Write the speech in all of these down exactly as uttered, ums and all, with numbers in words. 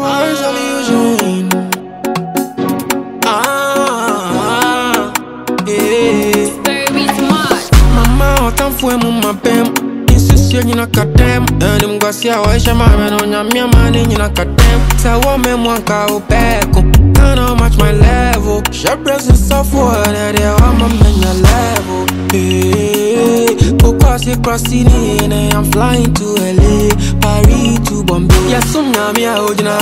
one solution. Ah, yeah. Very smart. Mama, otan fue mu mapem. Insisio nyina kadem. Enim gwasia wa isha mame no nyamia mani nyina kadem. Sa wo me mwanka upeko. Cannot match my level. Sharp braces soft water, they are my menya level. Hey, Kokasi crossing in, I'm flying to L A, Paris to Bombay. Yes, I'm Namia, Ojina,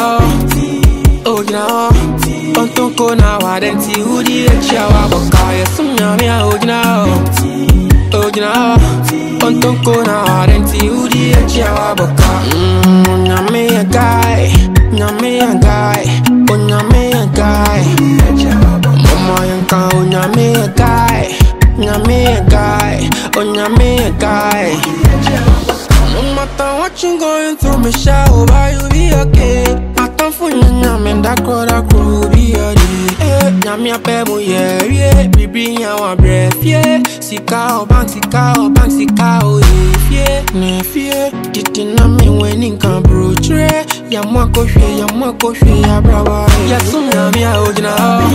Ojina, Ontonko now, I didn't see who the Chawa Boka. Yes, I'm Namia, Ojina, Ojina, Ontonko now, I didn't see who the Chawa Boka. Mmm, Namia guy, Namia guy, oh Namia guy. Mama yanka, oh Namia guy. Nyame a guy, oh nyame a guy. No matter what you going through, me show why you be okay. I come for you, nyame that crowd, that crew be a day. Nyame a pebble, yeah, yeah. Baby, I want breath, yeah. Sika o bank, sika o bank, sika o yeah, nef, yeah. Diti na me winning can brotre. Ya mwako shwe, ya mwako shwe, ya brava. Ya sum nyame a ojina,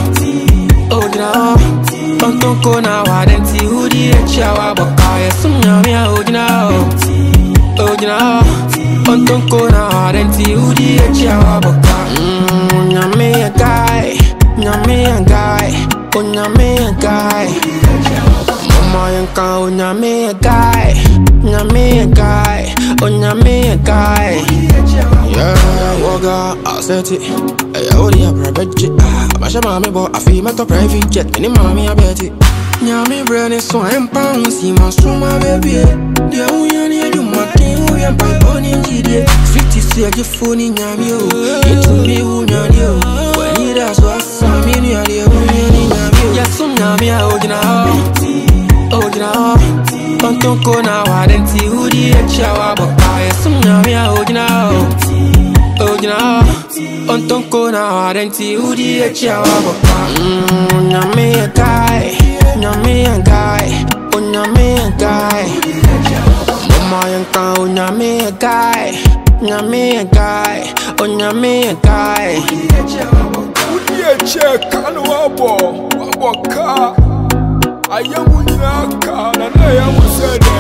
ojina. Ontonko now, I didn't see who the Chawa Boka. Yes, I'm Namia, Ojina, Ojina. Ontonko now, I didn't see who the Chawa Boka. Mmm, Nyame a guy, Nyame a guy, oh Nyame a guy. Mama yanka, oh Nyame a guy, Nyame a guy, oh Nyame a guy. Yeah, woga, I set it. I hold ya private. I should mammy, but I feel my private jet. Any mommy, I bet it. Nyami brain is so I'm pound. See my strong, my baby. The only you my king, we are by Bonnie G D. Sweetie, see a gift for Nyami. It's me who Nyami. When you that's what some in your dear, yes, some Nyami, Ojina, Ojina. Ontonko now, I didn't see who the Chawa Boka. Yes, some Nyami, Ojina, Ojina. Ontonko now, I didn't see who the Chawa Boka. Mmm, Nyame a guy, Nyame a guy, oh Nyame a guy. Mama yanka, oh Nyame a guy, Nyame a guy, oh Nyame a guy. Udiye check anu wabo, wabo ka. Ayamu nyaka na na yamu sede.